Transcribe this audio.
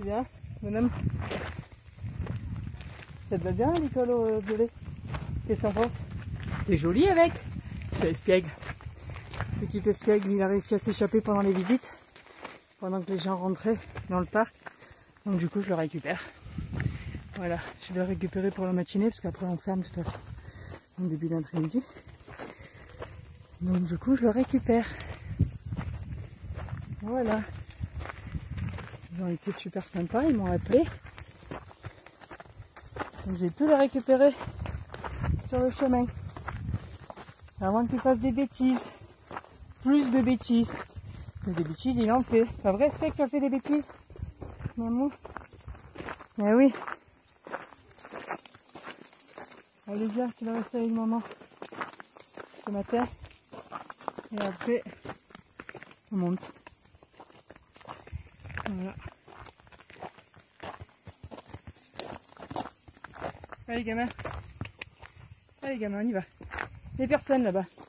Bien, bonhomme. Ça te va bien l'école au violet? Qu'est-ce que t'en penses? T'es joli avec? C'est espiègle. Petit espiègle, il a réussi à s'échapper pendant les visites, pendant que les gens rentraient dans le parc. Donc du coup je le récupère. Voilà, je vais le récupérer pour la matinée parce qu'après on ferme de toute façon en début d'après-midi. Donc du coup je le récupère. Voilà. Ils ont été super sympas, ils m'ont appelé. Donc j'ai pu le récupérer sur le chemin. Avant qu'il fasse des bêtises. Plus de bêtises. Mais des bêtises il en fait. Pas vrai Spec, tu as fait des bêtises? Maman? Eh oui. Allez viens, tu vas rester avec maman ce matin. Et après, on monte. Voilà. Allez gamin. Allez gamin, on y va. Il n'y a personne là-bas.